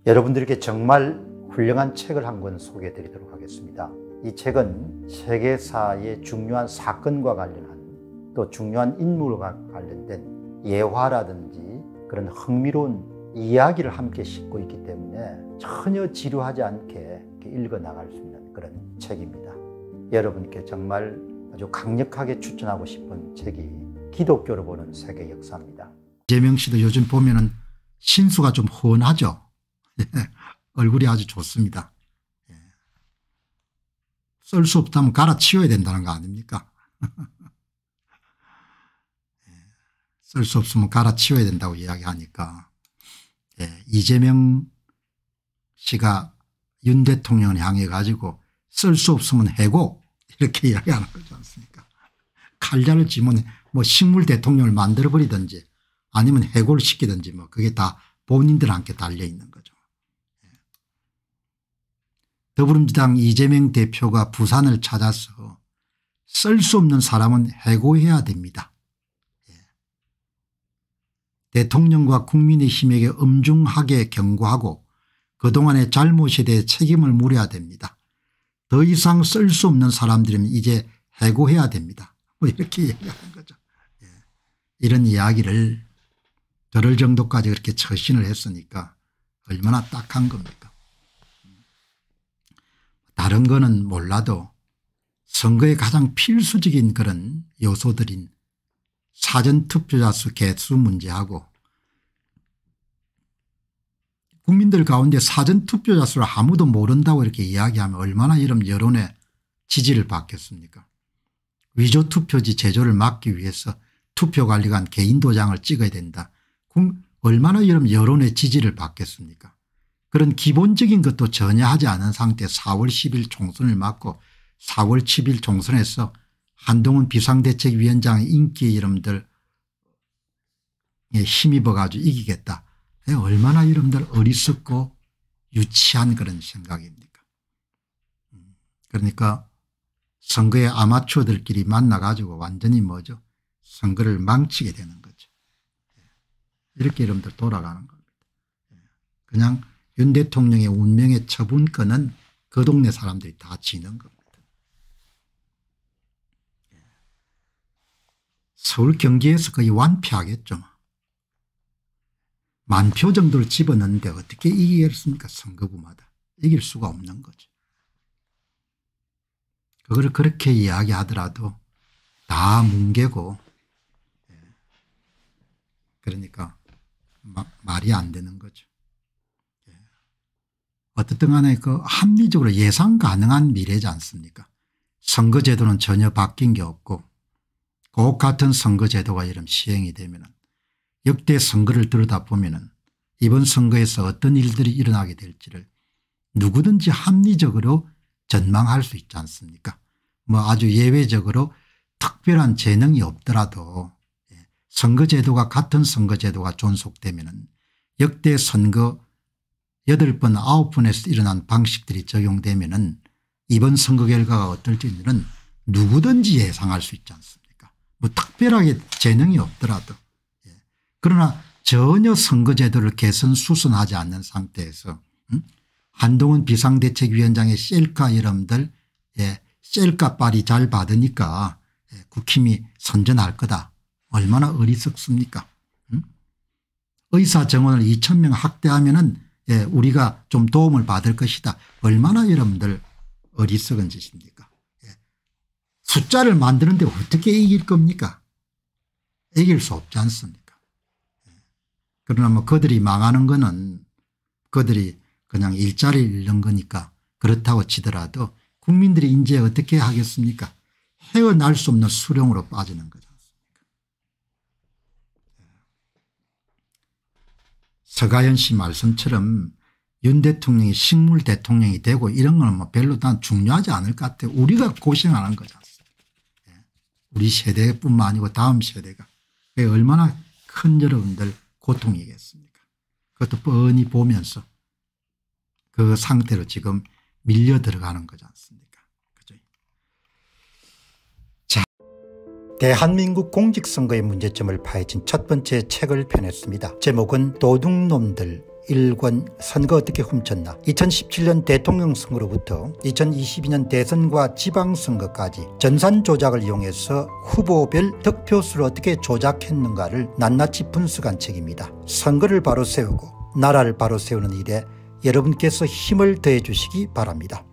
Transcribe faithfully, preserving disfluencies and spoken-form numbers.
여러분들께 정말 훌륭한 책을 한 권 소개해 드리도록 하겠습니다. 이 책은 세계사의 중요한 사건과 관련한 또 중요한 인물과 관련된 예화라든지 그런 흥미로운 이야기를 함께 싣고 있기 때문에 전혀 지루하지 않게 읽어 나갈 수 있는 그런 책입니다. 여러분께 정말 아주 강력하게 추천하고 싶은 책이 기독교로 보는 세계 역사입니다. 이재명 씨도 요즘 보면은 신수가 좀 훤하죠. 얼굴이 아주 좋습니다. 쓸 수 없다면 갈아치워야 된다는 거 아닙니까? 쓸 수 없으면 갈아치워야 된다고 이야기하니까 예, 이재명 씨가 윤 대통령을 향해 가지고 쓸 수 없으면 해고 이렇게 이야기하는 거지 않습니까? 칼자를 쥐면 뭐 식물 대통령을 만들어버리든지 아니면 해고를 시키든지 뭐 그게 다 본인들한테 달려 있는 거죠. 더불어민주당 이재명 대표가 부산을 찾아서 쓸 수 없는 사람은 해고해야 됩니다. 대통령과 국민의힘에게 엄중하게 경고하고 그동안의 잘못에 대해 책임을 물어야 됩니다. 더 이상 쓸 수 없는 사람들은 이제 해고해야 됩니다. 뭐 이렇게 이야기하는 거죠. 이런 이야기를 저럴 정도까지 그렇게 처신을 했으니까 얼마나 딱한 겁니까? 다른 거는 몰라도 선거에 가장 필수적인 그런 요소들인 사전투표자 수 개수 문제하고 국민들 가운데 사전투표자 수를 아무도 모른다고 이렇게 이야기하면 얼마나 이런 여론의 지지를 받겠습니까? 위조투표지 제조를 막기 위해서 투표관리관 개인 도장을 찍어야 된다. 얼마나 이런 여론의 지지를 받겠습니까? 그런 기본적인 것도 전혀 하지 않은 상태 사월 십일 총선을 맞고 사월 칠일 총선에서 한동훈 비상대책위원장의 인기의 이름들 힘입어 가지고 이기겠다. 얼마나 이름들 어리석고 유치한 그런 생각입니까? 그러니까 선거에 아마추어들끼리 만나 가지고 완전히 뭐죠? 선거를 망치게 되는 거죠. 이렇게 이름들 돌아가는 겁니다. 그냥 윤 대통령의 운명의 처분권은 그 동네 사람들이 다 지는 겁니다. 서울 경기에서 거의 완패하겠죠. 만 표 정도를 집어넣는데 어떻게 이기겠습니까? 선거구마다. 이길 수가 없는 거죠. 그걸 그렇게 이야기하더라도 다 뭉개고 그러니까 마, 말이 안 되는 거죠. 어떻든 간에 그 합리적으로 예상 가능한 미래지 않습니까? 선거제도는 전혀 바뀐 게 없고 그 같은 선거제도가 이런 시행이 되면 역대 선거를 들여다보면 이번 선거에서 어떤 일들이 일어나게 될지를 누구든지 합리적으로 전망할 수 있지 않습니까? 뭐 아주 예외적으로 특별한 재능이 없더라도 선거제도가 같은 선거제도가 존속되면 역대 선거 여덟 번 아홉 번에서 일어난 방식들이 적용되면 이번 선거 결과가 어떨지는 누구든지 예상할 수 있지 않습니까? 뭐 특별하게 재능이 없더라도. 그러나 전혀 선거제도를 개선 수선하지 않는 상태에서 음? 한동훈 비상대책위원장의 셀카 이름들 예, 셀카 빨이 잘 받으니까 예, 국힘이 선전할 거다. 얼마나 어리석습니까? 음? 의사 정원을 이천 명 확대하면은 예, 우리가 좀 도움을 받을 것이다. 얼마나 여러분들 어리석은 짓입니까? 예. 숫자를 만드는데 어떻게 이길 겁니까? 이길 수 없지 않습니까? 예. 그러나 뭐 그들이 망하는 거는 그들이 그냥 일자리를 잃는 거니까 그렇다고 치더라도 국민들이 이제 어떻게 하겠습니까? 헤어날 수 없는 수렁으로 빠지는 거지 않습니까? 예. 서가연 씨 말씀처럼 윤 대통령이 식물 대통령이 되고 이런 건 뭐 별로 난 중요하지 않을 것 같아요. 우리가 고생하는 거지 않습니까? 우리 세대뿐만 아니고 다음 세대가 얼마나 큰 여러분들 고통이겠습니까? 그것도 뻔히 보면서 그 상태로 지금 밀려 들어가는 거지 않습니까? 그죠? 자, 대한민국 공직선거의 문제점을 파헤친 첫 번째 책을 펴냈습니다. 제목은 도둑놈들 일 권 선거 어떻게 훔쳤나, 이천십칠 년 대통령 선거로부터 이천이십이 년 대선과 지방선거까지 전산 조작을 이용해서 후보별 득표수를 어떻게 조작했는가를 낱낱이 분석한 책입니다. 선거를 바로 세우고 나라를 바로 세우는 일에 여러분께서 힘을 더해 주시기 바랍니다.